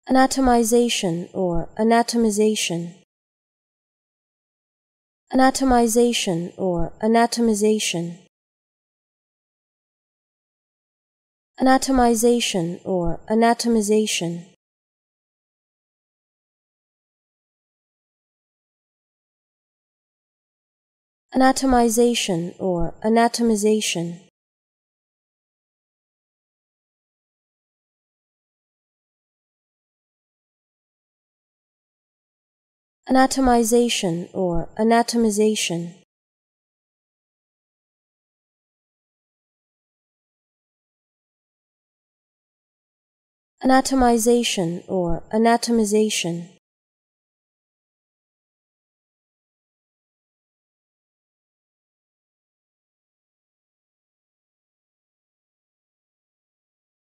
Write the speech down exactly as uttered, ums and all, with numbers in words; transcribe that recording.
Anatomization or anatomization. Anatomization or anatomization. Anatomization or anatomization. Anatomization or anatomization. Anatomization or anatomization. Anatomization or anatomization.